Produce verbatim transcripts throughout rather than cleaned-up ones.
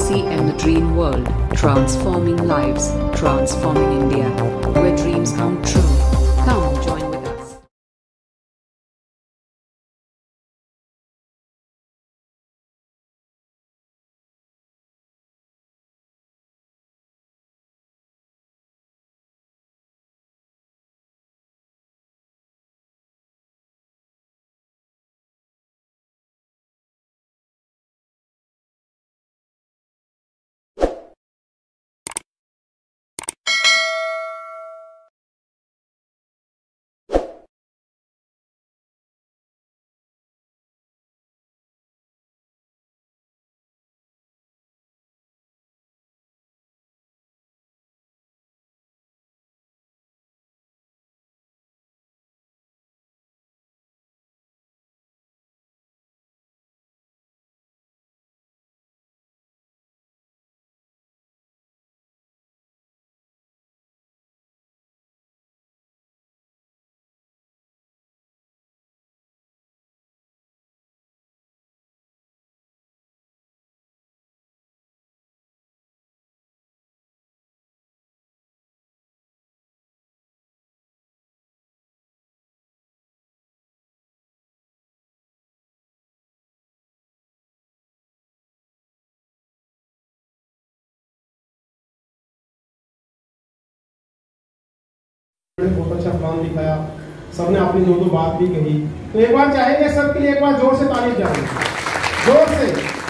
Legacy and the Dream World, transforming lives, transforming India, where dreams come true. Come join with us. बहुत अच्छा plan दिखाया, सबने अपनी दो दो बात भी कही। तो एक बार चाहेंगे सबके लिए एक बार जोर से ताली जाए, जोर से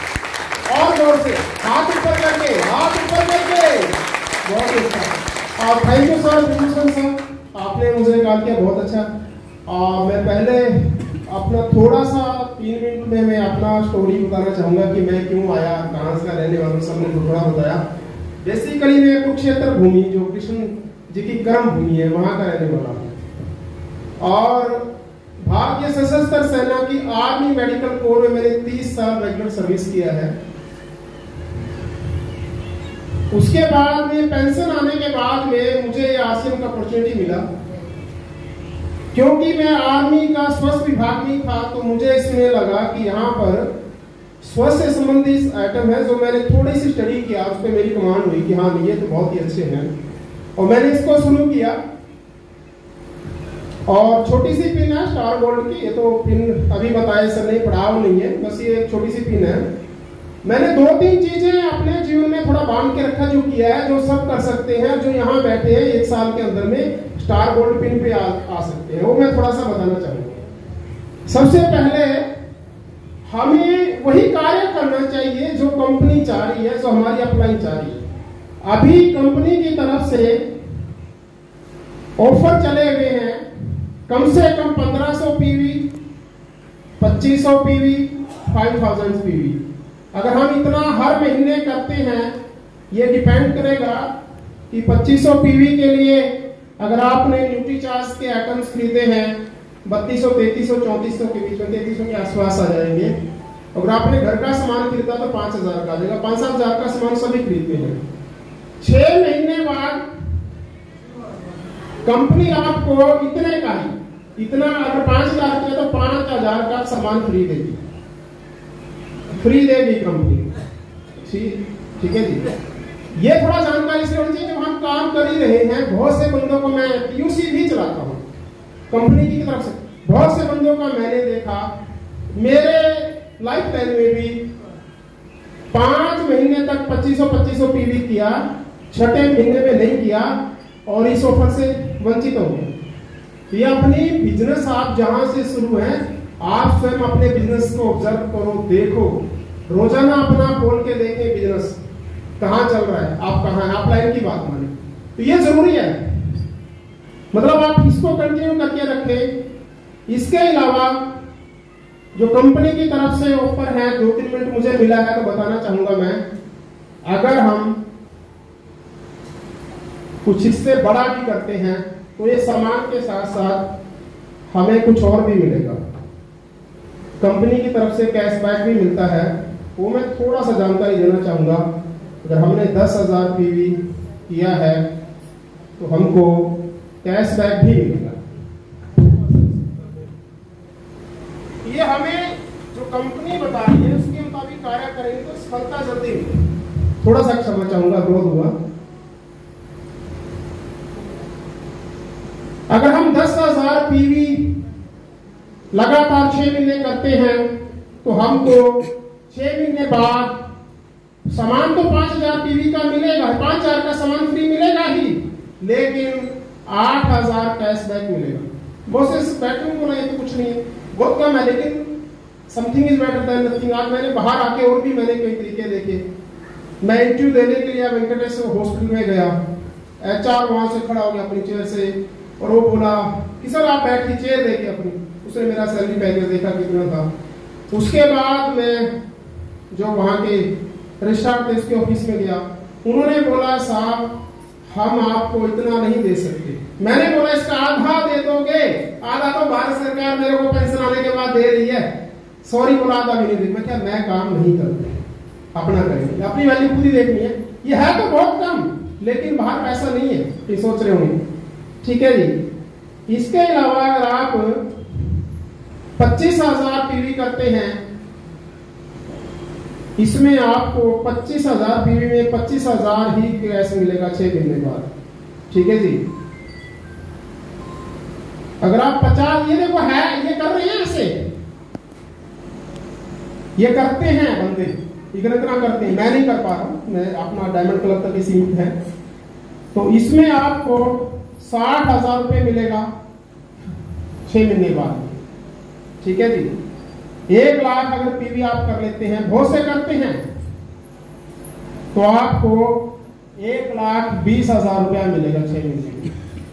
और जोर से, हाथ ऊपर करके, हाथ ऊपर करके। बहुत अच्छा, और thank you sir, Bhushan sir, आपने मुझे कहा किया बहुत अच्छा। और मैं पहले अपना थोड़ा सा तीन मिनट में मैं अपना स्टोरी बताना चाहूँगा कि मैं क्यों आया, कहाँ से रहने वाला, सबने थोड़ा बताया। बेसिकली मैं कुरुक्षेत्र भूमि, जो कृष्ण जी की कर्म भूमि है, वहां का रहने वाला हूं। और भारतीय सशस्त्र सेना की आर्मी मेडिकल कोर में मैंने तीस साल रेगुलर सर्विस किया है। उसके बाद में पेंशन आने के बाद में मुझे आरसीएम का अपॉर्चुनिटी मिला, क्योंकि मैं आर्मी का स्वास्थ्य विभाग में था। तो मुझे इसमें लगा कि यहाँ पर स्वास्थ्य से संबंधित आइटम है, जो मैंने थोड़ी सी स्टडी किया, उस पर मेरी कमांड हुई कि हाँ ये तो बहुत ही अच्छे हैं, और मैंने इसको शुरू किया। और छोटी सी पिन है स्टार गोल्ड की, ये तो पिन अभी बताया सर नहीं, पड़ाव नहीं है, बस ये एक छोटी सी पिन है। मैंने दो तीन चीजें अपने जीवन में थोड़ा बांध के रखा, जो किया है, जो सब कर सकते हैं, जो यहाँ बैठे हैं एक साल के अंदर में स्टार गोल्ड पिन पे आ, आ सकते हैं, वो मैं थोड़ा सा बताना चाहूंगा। सबसे पहले हमें वही कार्य करना चाहिए जो कंपनी चाह रही है, जो हमारी अपलाइन चाह रही है। अभी कंपनी की तरफ से ऑफर चले हुए हैं, कम से कम पंद्रह सौ पीवी, पच्चीस सौ पीवी, पाँच हज़ार पीवी। अगर हम इतना हर महीने करते हैं, ये डिपेंड करेगा कि पच्चीस सौ पीवी के लिए अगर आपने न्यूट्री चार्ज के आइटम्स खरीदे हैं बत्तीस सौ, तैतीस सौ, चौंतीस सौ के बीच में, तैतीस सौ के आसपास आ जाएंगे। अगर आपने घर का सामान खरीदा तो पांच हजार का आ जाएगा। पांच सात हजार का सामान सभी खरीदते हैं। छह महीने बाद कंपनी आपको इतने का ही, इतना अगर पांच हजार का तो पांच हजार का सामान फ्री देगी, फ्री देगी कंपनी। ठीक है जी, ये थोड़ा जानकारी से होनी चाहिए। जब हम काम कर ही रहे हैं, बहुत से बंदों को, मैं पीयूसी भी चलाता हूँ कंपनी की तरफ से, बहुत से बंदों का मैंने देखा, मेरे लाइफ टाइम में भी पांच महीने तक पच्चीस सौ पच्चीस सौ पीवी किया, छठे महीने में नहीं किया और इस ऑफर से वंचित हो गए। ये अपनी बिजनेस आप जहां से शुरू है, आप स्वयं अपने बिजनेस को ऑब्जर्व करो, देखो, रोजाना अपना खोल के देखें बिजनेस कहां चल रहा है, आप कहां है, आप लाइन की बात माने। तो ये जरूरी है, मतलब आप इसको कंटिन्यू करके रखें। इसके अलावा जो कंपनी की तरफ से ऑफर है, दो तीन मिनट मुझे मिला है तो बताना चाहूंगा मैं। अगर हम कुछ इससे बड़ा भी करते हैं तो ये सामान के साथ साथ हमें कुछ और भी मिलेगा। कंपनी की तरफ से कैशबैक भी मिलता है, वो मैं थोड़ा सा जानकारी देना चाहूंगा। अगर हमने दस हजार पीवी किया है तो हमको कैशबैक भी मिलेगा। ये हमें जो कंपनी बता रही है उसके मुताबिक कार्य करेंगे तो सफलता जल्दी मिलेगी। थोड़ा सा क्षमा चाहूंगा, क्रोध हुआ। अगर हम दस हजार पीवी लगातार छह महीने करते हैं तो हमको छह महीने बाद सामान तो पांच हजार पीवी का मिलेगा, पांच हजार का सामान फ्री मिलेगा ही, लेकिन आठ हजार कैशबैक मिलेगा। बॉसेस बैठे को नहीं तो कुछ नहीं है, बहुत कम है, लेकिन something is better than nothing. आज मैंने बाहर आके और भी मैंने कई तरीके देखे। मैं इंटरव्यू देने के लिए वेंकटेश्वर हॉस्पिटल में गया, एचआर वहां से खड़ा हो गया अपनी चेयर से और वो बोला कि सर आप बैठ चेयर देके अपनी, उसने मेरा सैलरी पैकेज देखा कितना था। उसके बाद मैं जो वहां के रजिस्ट्रार थे उसके ऑफिस में गया, उन्होंने बोला साहब हम आपको इतना नहीं दे सकते। मैंने बोला इसका आधा दे दोगे? आधा तो भारत सरकार मेरे को पेंशन आने के बाद दे रही है। सॉरी बोला आधा भी नहीं दे। मैं क्या मैं काम नहीं करता, अपना करेंगे, अपनी वैल्यू खुद ही देखनी है। ये है तो बहुत कम, लेकिन बाहर पैसा नहीं है, ये सोच रहे होंगे। ठीक है जी। इसके अलावा अगर आप पच्चीस हजार पीवी करते हैं, इसमें आपको पच्चीस हजार पीवी में पच्चीस हजार ही कैश मिलेगा छह महीने बाद। ठीक है जी। अगर आप पचास, ये देखो है, ये कर रहे हैं ऐसे, ये करते हैं बंदे, इतना इतना करते हैं। मैं नहीं कर पा रहा हूं, मैं अपना डायमंड क्लब तक ही सीमित है। तो इसमें आपको साठ हजार रुपये मिलेगा छह महीने बाद। ठीक है जी। एक लाख अगर पीवी आप कर लेते हैं, बहुत से करते हैं, तो आपको एक लाख बीस हजार रुपया मिलेगा छह महीने।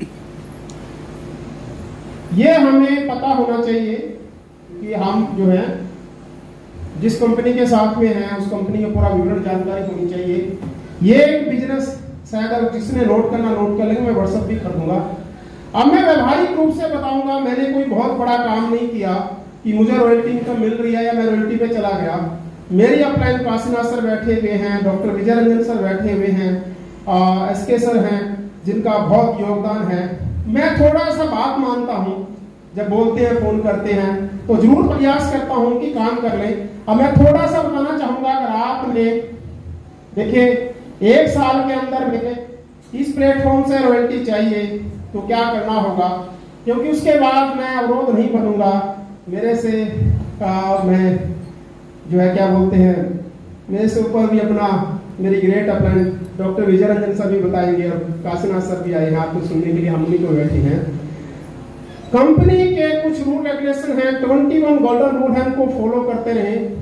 ये हमें पता होना चाहिए कि हम जो है जिस कंपनी के साथ में है उस कंपनी का पूरा विवरण जानकारी होनी चाहिए। ये एक बिजनेस, शायद अगर जिसने नोट करना नोट कर लेंगे, मैं व्हाट्सएप भी कर दूंगा। अब मैं व्यवहारिक रूप से बताऊंगा, मैंने कोई बहुत बड़ा काम नहीं किया कि मुझे रॉयल्टी इनकम मिल रही है या मैं रॉयल्टी पे चला गया। मेरी अपलाइन काशीनाथ सर बैठे हुए हैं, डॉक्टर विजय रंजन सर बैठे हुए हैं, एस के सर हैं जिनका बहुत योगदान है। मैं थोड़ा सा बात मानता हूं, जब बोलते हैं फोन करते हैं तो जरूर प्रयास करता हूं कि काम कर लें। अब मैं थोड़ा सा बताना चाहूंगा, अगर आपने देखिए एक साल के अंदर में इस प्लेटफॉर्म से रॉयल्टी चाहिए तो क्या करना होगा, क्योंकि उसके बाद मैं अवरोध नहीं बनूंगा। मेरे से आ, मैं जो है क्या बोलते हैं, मेरे से ऊपर भी अपना मेरी great upline doctor Vijay Ranjan sir भी बताएंगे और काशीनाथ सर भी आए हैं आपको सुनने के लिए, हम उन्हीं को बैठे हैं। कंपनी के कुछ रूल रेगुलेशन है, इक्कीस गोल्डन रूल है, उनको फॉलो करते रहें।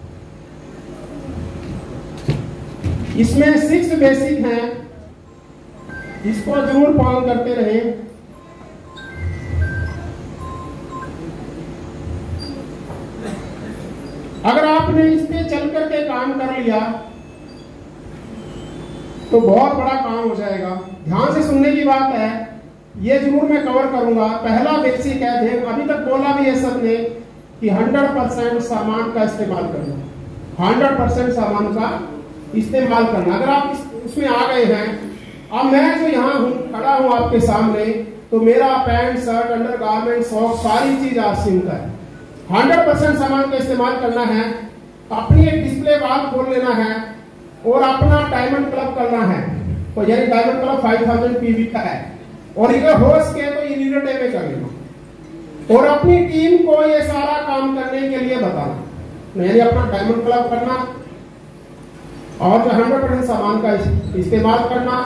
इसमें सिक्स बेसिक हैं, इसको जरूर फॉलो करते रहें। अगर आपने इस पे चल करके काम कर लिया तो बहुत बड़ा काम हो जाएगा। ध्यान से सुनने की बात है, ये जरूर मैं कवर करूंगा। पहला बेसिक है, देख अभी तक बोला भी है सबने कि हंड्रेड परसेंट सामान का इस्तेमाल करना, हंड्रेड परसेंट सामान का इस्तेमाल करना। अगर आप इस, उसमें आ गए हैं, अब मैं जो यहाँ हूँ खड़ा हूँ आपके सामने, तो मेरा pant shirt undergarment socks सारी चीज आप सीमित है। हंड्रेड परसेंट सामान का इस्तेमाल करना है, अपनी एक डिस्प्ले वाल खोल लेना है और अपना डायमंड क्लब करना है। तो यानी diamond club five thousand PV का है और अगर हो सके तो यूनिट डे में कर लेना और अपनी टीम को ये सारा काम करने के लिए बताना, यानी अपना डायमंड क्लब करना और जो हंड्रेड परसेंट सामान का इस्तेमाल करना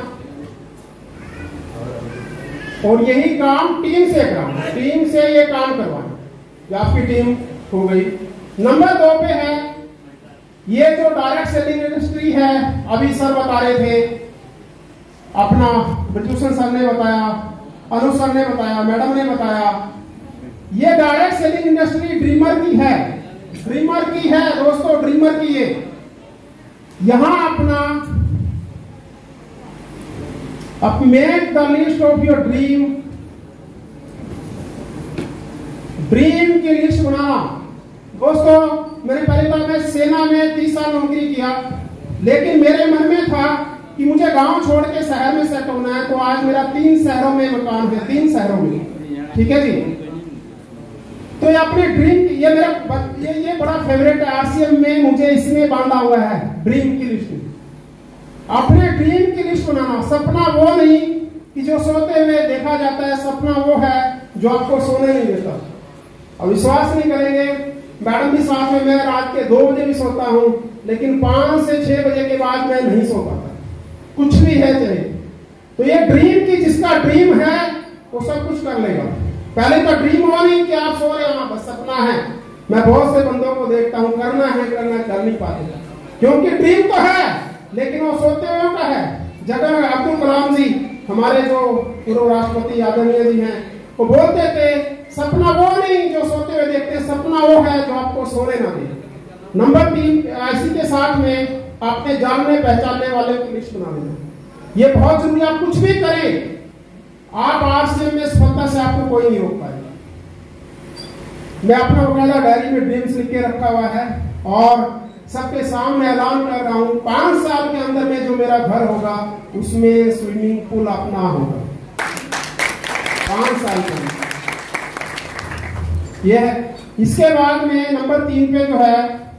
और यही काम टीम से कराना, टीम से ये काम करवाना। आपकी टीम हो गई। नंबर दो पे है ये जो डायरेक्ट सेलिंग इंडस्ट्री है, अभी सर बता रहे थे, अपना ब्रजभूषण सर ने बताया, अनु सर ने बताया, मैडम ने बताया, ये डायरेक्ट सेलिंग इंडस्ट्री ड्रीमर की है, ड्रीमर की है दोस्तों, ड्रीमर की है। यहां अपना अब make the list of your dream, dream की लिस्ट बनाना। दोस्तों मैंने पहले तो मैं सेना में तीस साल नौकरी किया, लेकिन मेरे मन में था कि मुझे गांव छोड़ के शहर में सेट होना है, तो आज मेरा तीन शहरों में मकान है, तीन शहरों में। ठीक है जी। तो ये अपने ड्रीम, ये मेरा ये ये बड़ा फेवरेट है, आरसीएम में मुझे इसमें बांधा हुआ है ड्रीम की लिस्ट। अपने ड्रीम की लिस्ट बनाना। सपना वो नहीं कि जो सोते हुए देखा जाता है, सपना वो है जो आपको सोने नहीं देता। और विश्वास नहीं करेंगे, मैडम भी साथ में, मैं रात के दो बजे भी सोता हूँ, लेकिन पांच से छह बजे के बाद मैं नहीं सो पाता, कुछ भी है चाहे। तो ये ड्रीम की, जिसका ड्रीम है वो सब कुछ कर लेगा। पहले तो ड्रीम हो नहीं कि आप सो रहे हो, बस सपना है। मैं बहुत से बंदों को देखता हूँ, करना है करना है, कर नहीं पाते, क्योंकि ड्रीम तो है लेकिन वो सोते हुए का है। जगह अब्दुल कलाम जी, हमारे जो पूर्व राष्ट्रपति आदरणीय जी हैं, वो बोलते थे सपना वो नहीं जो सोते हुए देखते हैं, सपना वो है जो आपको सोने ना दे। नंबर तीन, इसी के साथ में आपने जानने पहचानने वाले की लिस्ट बना लेना। ये बहुत जरूरी। आप कुछ भी करें, आप आरसीएम में सफलता से आपको कोई नहीं रोक पाएगा। मैं अपना बकायदा डायरी में ड्रीम्स लिख के रखा हुआ है और सबके सामने ऐलान कर रहा हूं, पांच साल के अंदर में जो मेरा घर होगा उसमें स्विमिंग पूल अपना होगा। पांच साल के अंदर यह है। इसके बाद में नंबर तीन पे जो है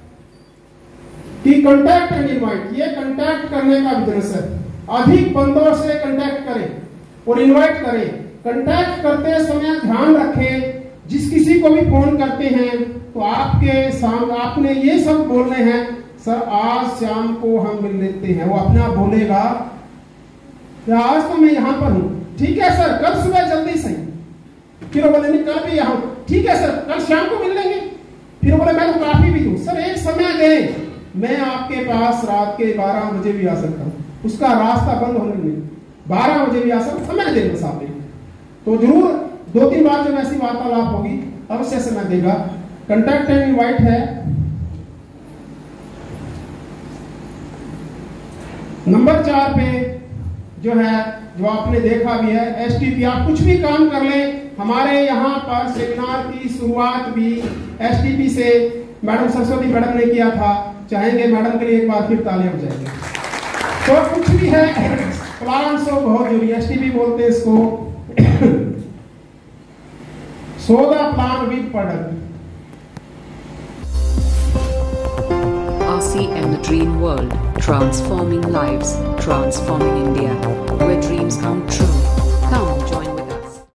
कि कंटैक्ट एंड इनवाइट, ये कंटैक्ट करने का बिजनेस है। अधिक बंदों से कंटैक्ट करें और इनवाइट करें। कंटैक्ट करते समय ध्यान रखें, जिस किसी को भी फोन करते हैं तो आपके सामने आपने ये सब बोलने हैं, सर आज शाम को हम मिल लेते हैं। वो अपने आप बोलेगा आज तो मैं यहाँ पर हूँ, ठीक है सर कल सुबह जल्दी सही। फिर वो बोले नहीं कल भी यहाँ, ठीक है सर कल शाम को मिल लेंगे। फिर बोले मैं तो काफी भी हूँ, सर एक समय दे, मैं आपके पास रात के बारह बजे भी आ सकता हूँ। उसका रास्ता बंद होने नहीं, बारह बजे भी आ सकता, समय दे बस आप। तो जरूर दो तीन बार जब ऐसी वार्तालाप होगी अवश्य समय देगा। कंटैक्ट एंड इनवाइट है। नंबर चार पे जो है, जो आपने देखा भी है, एसटीपी। आप कुछ भी काम कर लें, हमारे यहाँ पर सेमिनार की शुरुआत भी एसटीपी से मैडम सरस्वती मैडम ने किया था। चाहेंगे मैडम के लिए एक बार फिर तालियां बजाएंगे। तो कुछ भी है, प्लान सो बहुत जरूरी, एसटीपी बोलते हैं इसको। So the plan with product. R C M, the Dream World, transforming lives, transforming India, where dreams come true. Come join